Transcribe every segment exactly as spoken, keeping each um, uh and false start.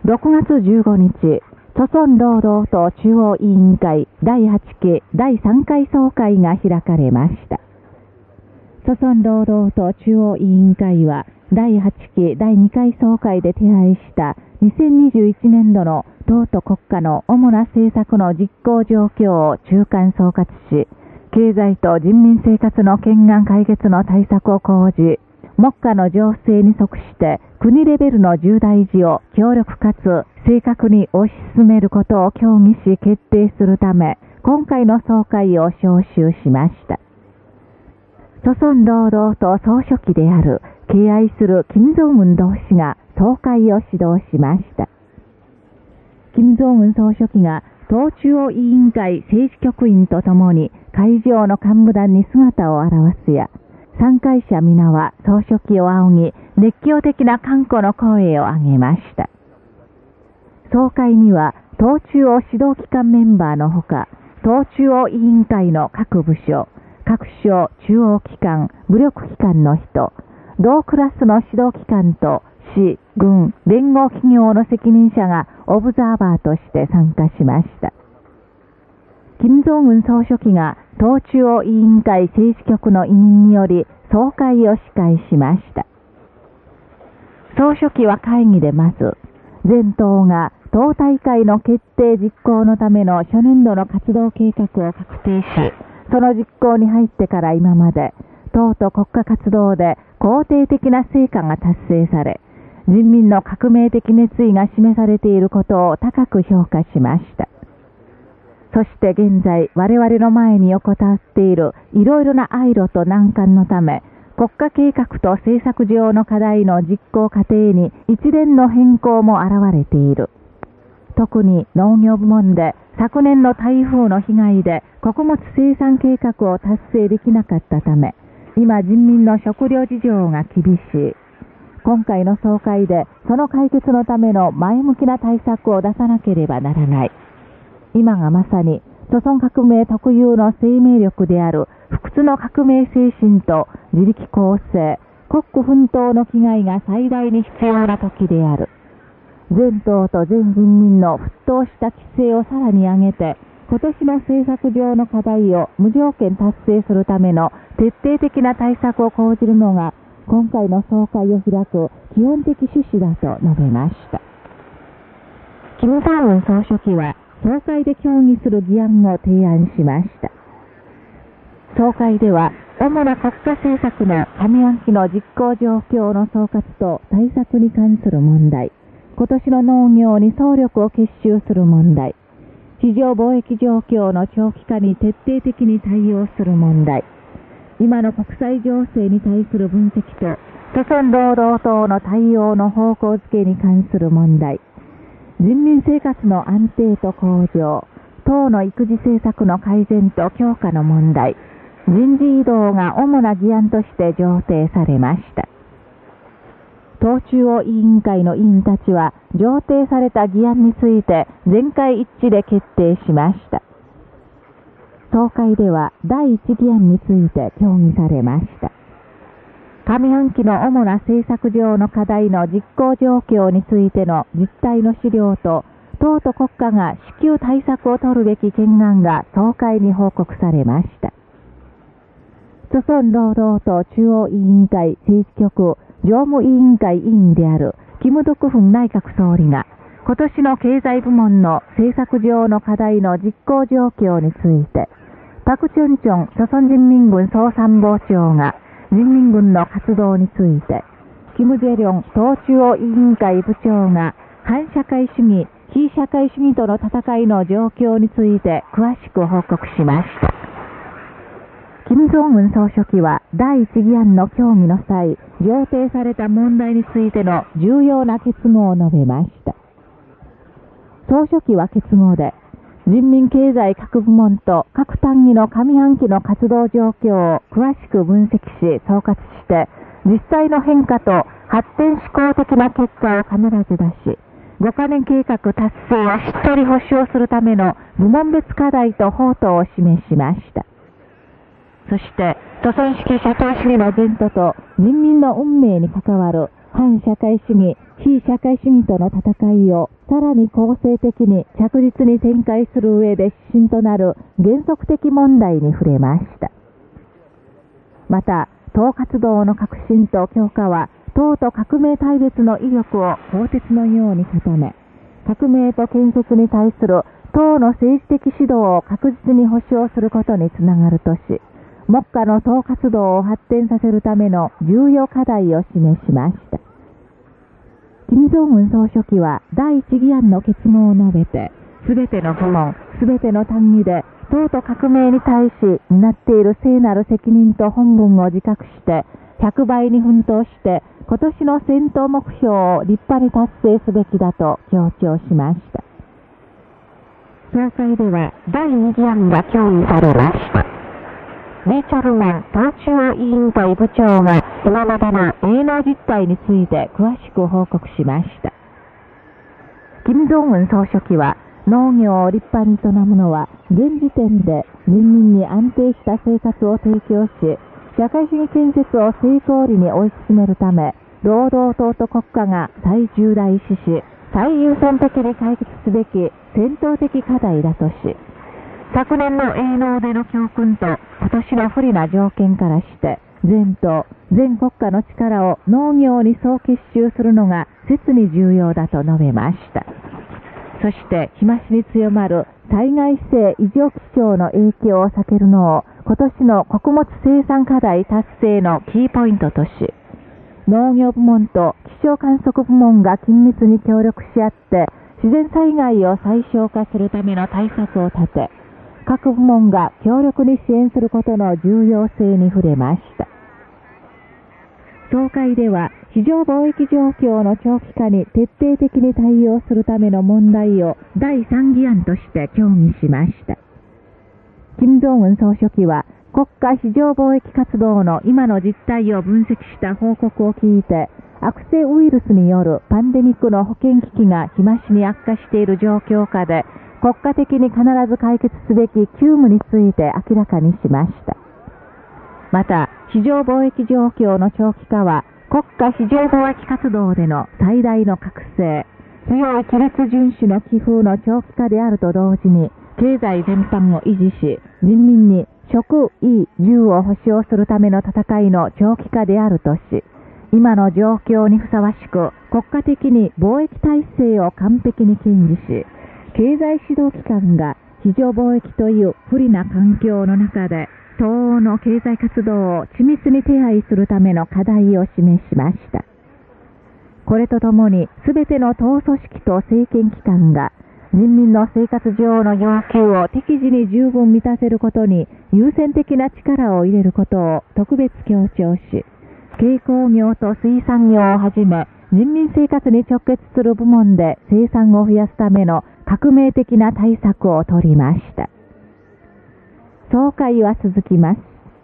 ろくがつじゅうごにち、朝鮮労働党中央委員会だいはちきだいさんかい総会が開かれました。朝鮮労働党中央委員会はだいはちきだいにかい総会で手配したにせんにじゅういちねんどの党と国家の主な政策の実行状況を中間総括し、経済と人民生活の懸案解決の対策を講じ、目下の情勢に即して国レベルの重大事を強力かつ正確に推し進めることを協議し決定するため、今回の総会を招集しました。朝鮮労働党総書記である敬愛する金正恩同志が総会を指導しました。金正恩総書記が党中央委員会政治局員とともに会場の幹部団に姿を現すや、参会者皆は総書記を仰ぎ、熱狂的な歓呼の声を上げました。総会には、党中央指導機関メンバーのほか、党中央委員会の各部署、各省中央機関、武力機関の人、同クラスの指導機関と市、軍、連合企業の責任者がオブザーバーとして参加しました。金正恩総書記が党中央委員会政治局の委任により総会を司会しました。総書記は会議でまず、全党が党大会の決定実行のための初年度の活動計画を確定し、その実行に入ってから今まで、党と国家活動で肯定的な成果が達成され、人民の革命的熱意が示されていることを高く評価しました。そして現在我々の前に横たわっているいろいろな廃炉と難関のため、国家計画と政策上の課題の実行過程に一連の変更も現れている。特に農業部門で昨年の台風の被害で穀物生産計画を達成できなかったため、今人民の食料事情が厳しい。今回の総会でその解決のための前向きな対策を出さなければならない。今がまさに、朝鮮革命特有の生命力である不屈の革命精神と自力更生、国家奮闘の気概が最大に必要な時である。全党と全人民の沸騰した規制をさらに上げて、今年の政策上の課題を無条件達成するための徹底的な対策を講じるのが、今回の総会を開く基本的趣旨だと述べました。金正恩総書記は、総会で協議する議案を提案しました。総会では、主な国家政策の上半期の実行状況の総括と対策に関する問題、今年の農業に総力を結集する問題、市場貿易状況の長期化に徹底的に対応する問題、今の国際情勢に対する分析と、朝鮮労働党の対応の方向づけに関する問題、人民生活の安定と向上、党の育児政策の改善と強化の問題、人事異動が主な議案として上呈されました。党中央委員会の委員たちは、上呈された議案について全会一致で決定しました。総会ではだいいち議案について協議されました。上半期の主な政策上の課題の実行状況についての実態の資料と、党と国家が至急対策を取るべき懸案が総会に報告されました。朝鮮労働党中央委員会政治局常務委員会委員であるキム・ドクフン内閣総理が、今年の経済部門の政策上の課題の実行状況について、パク・チョンチョン朝鮮人民軍総参謀長が、人民軍の活動について、キム・ジェリョン党中央委員会部長が、反社会主義、非社会主義との戦いの状況について詳しく報告しました。金正恩総書記はだいいち議案の協議の際、上呈された問題についての重要な結合を述べました。総書記は結合で、人民経済各部門と各単位の上半期の活動状況を詳しく分析し総括して、実際の変化と発展志向的な結果を必ず出し、ごカ年計画達成をしっかり保障するための部門別課題と方針を示しました。そして、朝鮮式社会主義の前途と人民の運命に関わる反社会主義、非社会主義との戦いをさらに構成的に着実に展開する上で指針となる原則的問題に触れました。また、党活動の革新と強化は、党と革命対立の威力を鋼鉄のように固め、革命と建設に対する党の政治的指導を確実に保障することにつながるとし、目下の党活動を発展させるための重要課題を示しました。金正恩総書記は第一議案の結合を述べて、すべての部門、すべての単位で党と革命に対し担っている聖なる責任と本分を自覚して、ひゃくばいに奮闘して、今年の戦闘目標を立派に達成すべきだと強調しました。総会ではだいに議案が協議されました。リ・チョルマン党中央委員会部長が今までの営農実態について詳しく報告しました。金正恩総書記は、農業を立派に営むのは現時点で人民に安定した生活を提供し、社会主義建設を成功裏に追い進めるため、労働党と国家が最重大視し、最優先的に解決すべき戦闘的課題だとし、昨年の営農での教訓と今年の不利な条件からして、全党、全国家の力を農業に総結集するのが切に重要だと述べました。そして、日増しに強まる災害性異常気象の影響を避けるのを今年の穀物生産課題達成のキーポイントとし、農業部門と気象観測部門が緊密に協力し合って自然災害を最小化するための対策を立て、各部門が強力に支援することの重要性に触れました。総会では、非常貿易状況の長期化に徹底的に対応するための問題をだいさん議案として協議しました。金正恩総書記は、国家非常貿易活動の今の実態を分析した報告を聞いて、悪性ウイルスによるパンデミックの保健危機が日増しに悪化している状況下で、国家的に必ず解決すべき急務について明らかにしました。また、市場貿易状況の長期化は、国家市場貿易活動での最大の覚醒、強い規律遵守の気風の長期化であると同時に、経済全般を維持し、人民に食、衣、住を保障するための戦いの長期化であるとし、今の状況にふさわしく、国家的に貿易体制を完璧に堅持し、経済指導機関が非常貿易という不利な環境の中で、相応の経済活動を緻密に手配するための課題を示しました。これとともに、すべての党組織と政権機関が、人民の生活上の要求を適時に十分満たせることに優先的な力を入れることを特別強調し、軽工業と水産業をはじめ、人民生活に直結する部門で生産を増やすための革命的な対策を取りました。総会は続きます。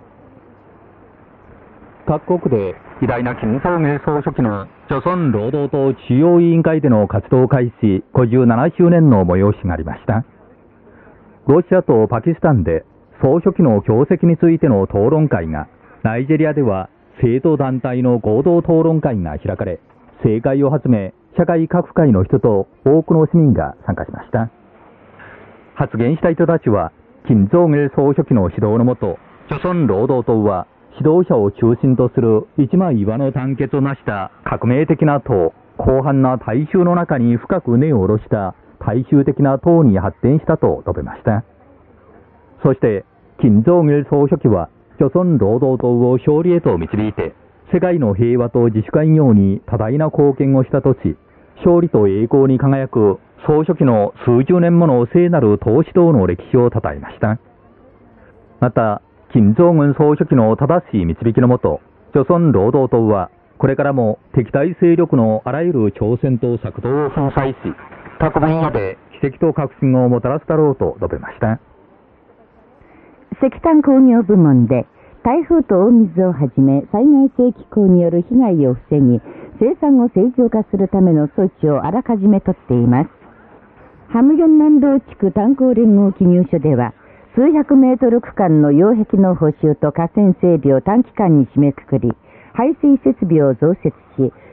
各国で偉大な金正恩総書記の朝鮮労働党中央委員会での活動開始ごじゅうななしゅうねんの催しがありました。ロシアとパキスタンで総書記の業績についての討論会が、ナイジェリアでは政党団体の合同討論会が開かれ、政界をはじめ社会各界の人と多くの市民が参加しました。発言した人たちは、金正恩総書記の指導のもと、朝鮮労働党は指導者を中心とする一枚岩の団結を成した革命的な党、広範な大衆の中に深く根を下ろした大衆的な党に発展したと述べました。そして、金正恩総書記は、朝鮮労働党を勝利へと導いて、世界の平和と自主開業に多大な貢献をしたとし、勝利と栄光に輝く総書記の数十年もの聖なる党指導の歴史を称えました。また、金正恩総書記の正しい導きのもと、朝鮮労働党は、これからも敵対勢力のあらゆる挑戦と策動を粉砕し、各分野で奇跡と革新をもたらすだろうと述べました。 石炭工業部門で、台風と大水をはじめ災害性気候による被害を防ぎ、生産を正常化するための措置をあらかじめ取っています。ハムギョン南道地区炭鉱連合記入所では、数百メートル区間の擁壁の補修と河川整備を短期間に締めくくり、排水設備を増設し、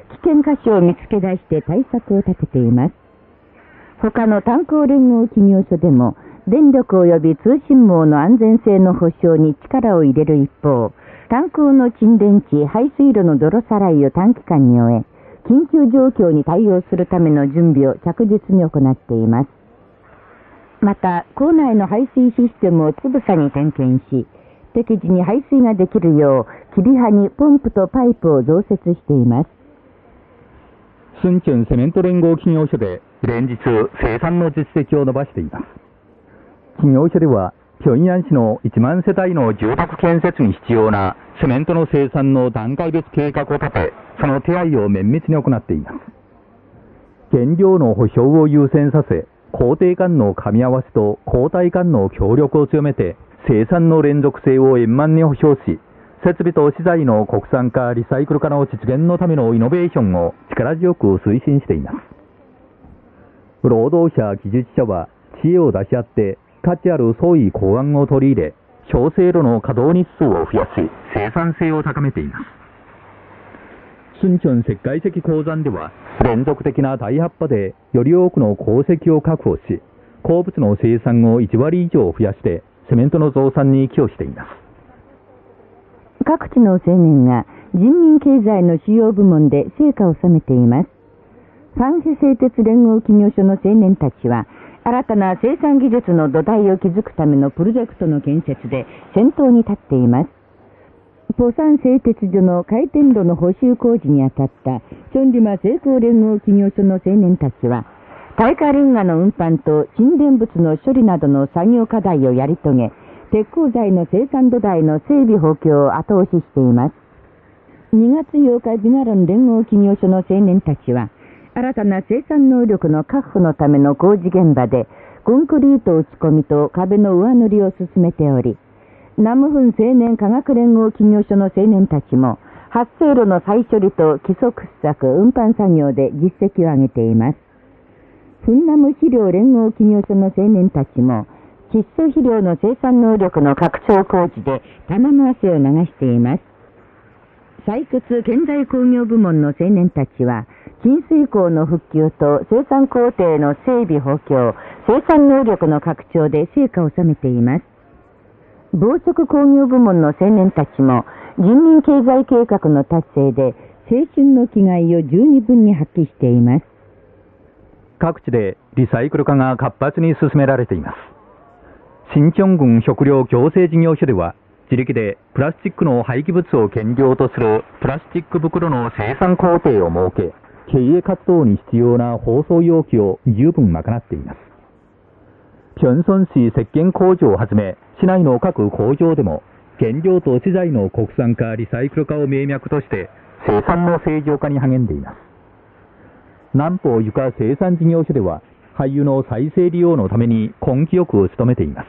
危険箇所を見つけ出して対策を立てています。他の炭鉱連合企業所でも、電力及び通信網の安全性の保障に力を入れる一方、炭鉱の沈殿地、排水路の泥さらいを短期間に終え、緊急状況に対応するための準備を着実に行っています。また、構内の排水システムをつぶさに点検し、適時に排水ができるよう、切り刃にポンプとパイプを増設しています。 春春セメント連合企業所で連日生産の実績を伸ばしています。企業所では、平壌市のいちまん世帯の住宅建設に必要なセメントの生産の段階別計画を立て、その手配を綿密に行っています。原料の保証を優先させ、工程間の噛み合わせと交代間の協力を強めて、生産の連続性を円満に保障し、設備と資材の国産化、リサイクル化の実現のためのイノベーションを力強く推進しています。労働者、技術者は知恵を出し合って、価値ある創意考案を取り入れ、小製炉の稼働日数を増やし、生産性を高めています。春春石灰石鉱山では、連続的な大発破でより多くの鉱石を確保し、鉱物の生産をいちわり以上増やして、セメントの増産に寄与しています。 各地の青年が人民経済の主要部門で成果を収めています。ファンヘ製鉄連合企業所の青年たちは、新たな生産技術の土台を築くためのプロジェクトの建設で先頭に立っています。ポサン製鉄所の回転炉の補修工事にあたったチョンリマ製鋼連合企業所の青年たちは、耐火レンガの運搬と沈殿物の処理などの作業課題をやり遂げ、鉄鋼材の生産土台の整備補強を後押ししています。にがつようかビナロン連合企業所の青年たちは、新たな生産能力の確保のための工事現場で、コンクリート打ち込みと壁の上塗りを進めており、ナムフン青年科学連合企業所の青年たちも、発生炉の再処理と基礎掘削、運搬作業で実績を上げています。フンナム肥料連合企業所の青年たちも、窒素肥料の生産能力の拡張工事で玉の汗を流しています。採掘建材工業部門の青年たちは、浸水坑の復旧と生産工程の整備補強、生産能力の拡張で成果を収めています。紡織工業部門の青年たちも、人民経済計画の達成で青春の気概を十二分に発揮しています。 各地でリサイクル化が活発に進められています。新チョン郡食料共生事業所では、自力でプラスチックの廃棄物を原料とするプラスチック袋の生産工程を設け、経営活動に必要な包装容器を十分賄っています。平村市石鹸工場をはじめ、市内の各工場でも、原料と資材の国産化、リサイクル化を名脈として、生産の正常化に励んでいます。南方床生産事業所では、廃油の再生利用のために根気よく努めています。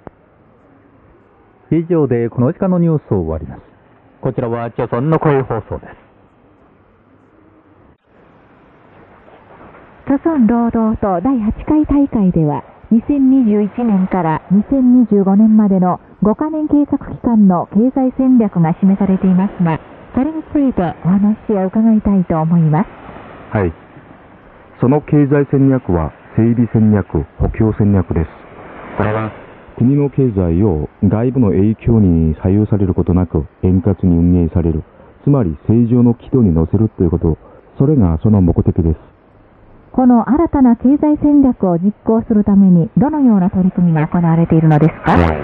以上でこの時間のニュースを終わります。こちらは朝鮮の声放送です。 朝鮮労働党だいはちかい大会では、にせんにじゅういちねんからにせんにじゅうごねんまでのごかねん計画期間の経済戦略が示されていますが、それについてお話を伺いたいと思います。 はい。その経済戦略は整備戦略、補強戦略です。これは国の経済を外部の影響に左右されることなく円滑に運営される、つまり正常の軌道に乗せるということ、それがその目的です。 この新たな経済戦略を実行するためにどのような取り組みが行われているのですか？はい、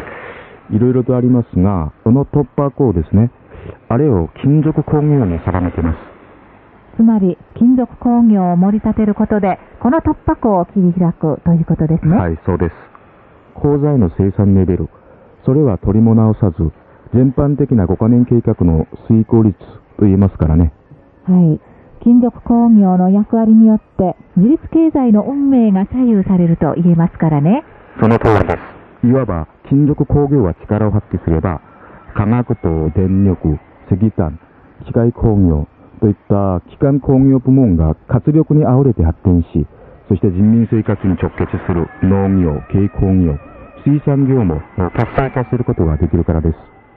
いろいろとありますが、その突破口ですね、あれを金属工業に定めています。 つまり金属工業を盛り立てることで、この突破口を切り開くということですね。 はい、そうです。鋼材の生産レベル、それは取りも直さず、全般的なごかねん計画の遂行率と言えますからね。 はい。金属工業の役割によって自立経済の運命が左右されると言えますからね。 その通りです。いわば金属工業は力を発揮すれば、化学と電力、石炭、機械工業といった基幹工業部門が活力にあふれて発展し、そして人民生活に直結する農業、軽工業、水産業も活性化することができるからです。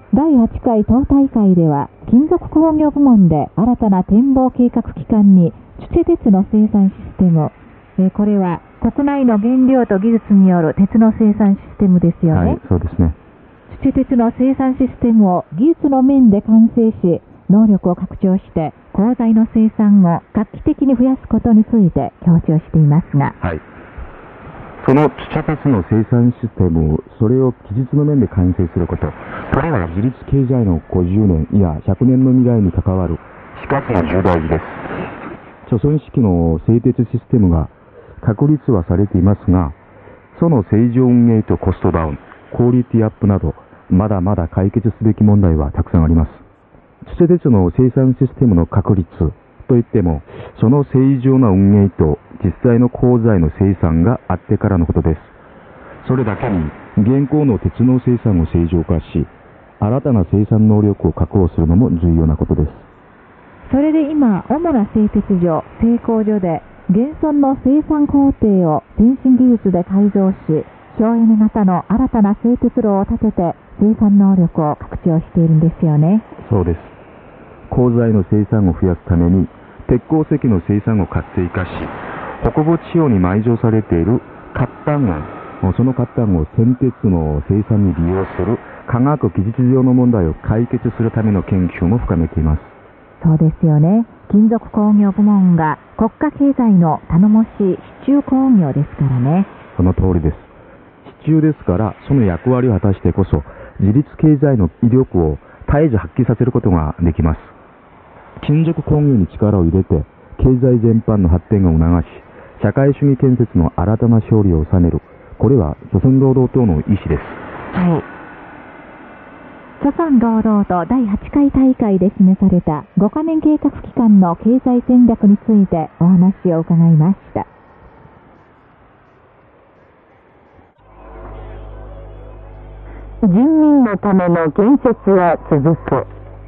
だいはちかい党大会では、金属工業部門で新たな展望計画機関に、チュチェ鉄の生産システム、えー、これは国内の原料と技術による鉄の生産システムですよね。 はい、そうですね。 チュチェ鉄の生産システムを技術の面で完成し、能力を拡張して、鋼材の生産を画期的に増やすことについて強調していますが、 はい。そのチュチェ鉄の生産システム、それを技術の面で完成すること、これは自立経済のごじゅうねん、いやひゃくねんの未来に関わる、しかし重大事です。貯村式の製鉄システムが確立はされていますが、その正常運営とコストダウン、クオリティアップなど、まだまだ解決すべき問題はたくさんあります。チュチェ鉄の生産システムの確立といっても、その正常な運営と実際の鋼材の生産があってからのことです。それだけに、現行の鉄の生産を正常化し、新たな生産能力を確保するのも重要なことです。 それで今、主な製鉄所、製鋼所で、現存の生産工程を先進技術で改造し、省エネ型の新たな製鉄路を立てて生産能力を拡張しているんですよね。 そうです。鋼材の生産を増やすために、鉄鉱石の生産を活性化し、北部地方に埋蔵されている褐炭岩、その褐炭を銑鉄の生産に利用する科学技術上の問題を解決するための研究も深めています。 そうですよね。金属工業部門が国家経済の頼もしい支柱工業ですからね。 その通りです。支柱ですから、その役割を果たしてこそ、自立経済の威力を絶えず発揮させることができます。金属工業に力を入れて、経済全般の発展を促し、社会主義建設の新たな勝利を収める。これは、朝鮮労働党の意思です。 はい。朝鮮労働党だいはちかい大会で示されたごかねん計画期間の経済戦略についてお話を伺いました。 人民のための建設は続く。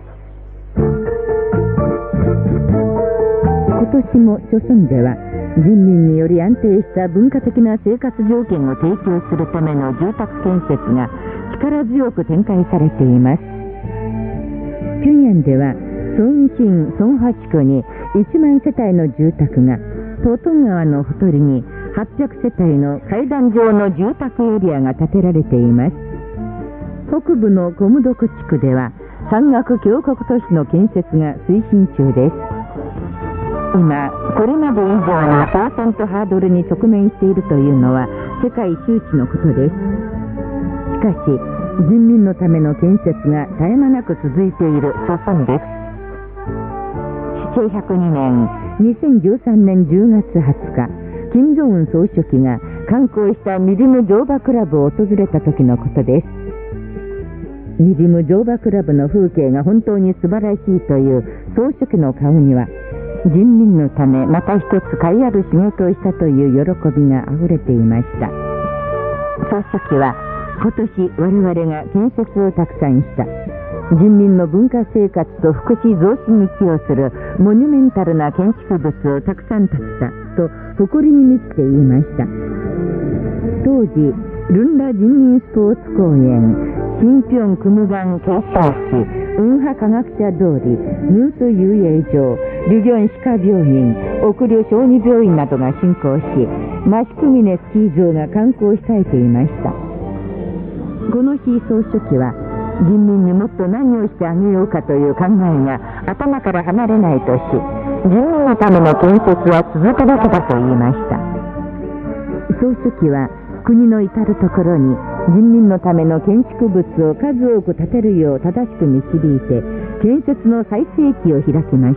今年も朝鮮では人民により安定した文化的な生活条件を提供するための住宅建設が力強く展開されています。平壌ではソンシン・ソンハ地区にいちまんせたいの住宅が、トトン川のほとりにはっぴゃくせたいの階段状の住宅エリアが建てられています。北部のコムドク地区では山岳峡谷都市の建設が推進中です。今、これまで以上の挑戦とハードルに直面しているというのは世界周知のことです。しかし、人民のための建設が絶え間なく続いている朝鮮です。せんひゃくにねん、にせんじゅうさんねんじゅうがつはつか、金正恩総書記が観光したミリム乗馬クラブを訪れた時のことです。ミリム乗馬クラブの風景が本当に素晴らしいという総書記の顔には、人民のためまた一つ甲斐ある仕事をしたという喜びがあふれていました。総書記は、今年我々が建設をたくさんした、人民の文化生活と福祉増進に寄与するモニュメンタルな建築物をたくさん建てたと誇りに満ちて言いました。当時、ルンラ人民スポーツ公園、新平クムガン継承地、運波科学者通り、ヌース遊泳場、リギョン歯科病院、奥旅小児病院などが進行し、マシクミネスキー場が観光し控えていました。この日、総書記は、人民にもっと何をしてあげようかという考えが頭から離れないとし、人民のための建設は続くべきだと言いました。総書記は、国の至るところに人民のための建築物を数多く建てるよう正しく導いて、建設の最盛期を開きました。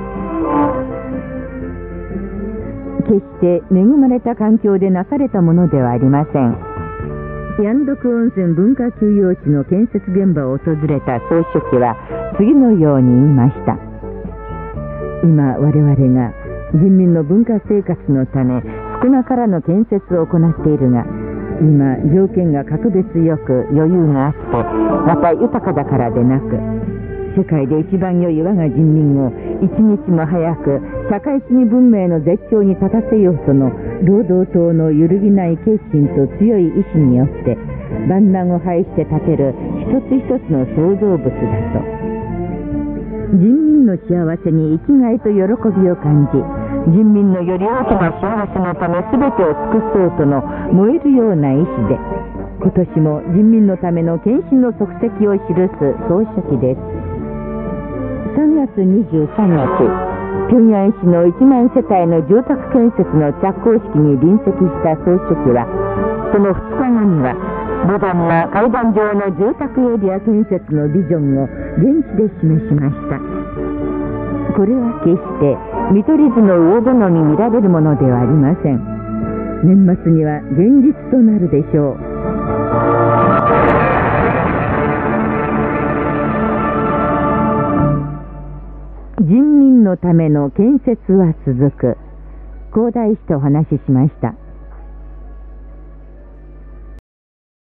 決して恵まれた環境でなされたものではありません。ヤンドク温泉文化休養地の建設現場を訪れた総書記は次のように言いました。今我々が人民の文化生活のため少なからぬ建設を行っているが、今条件が格別よく余裕があって、また豊かだからでなく、世界で一番良い我が人民を一日も早く社会主義文明の絶頂に立たせようとの労働党の揺るぎない決心と強い意志によって、万難を排して建てる一つ一つの創造物だと。人民の幸せに生きがいと喜びを感じ、人民のより大きな幸せのため全てを尽くそうとの燃えるような意志で、今年も人民のための献身の足跡を記す総書記です。さんがつにじゅうさんにち、平壌市のいちまんせたいの住宅建設の着工式に臨席した総書記は、そのふつかごにはモダンな階段状の住宅エリア建設のビジョンを現地で示しました。これは決して見取り図の魚好み見られるものではありません。年末には現実となるでしょう。人民のための建設は続く。広大師とお話ししました。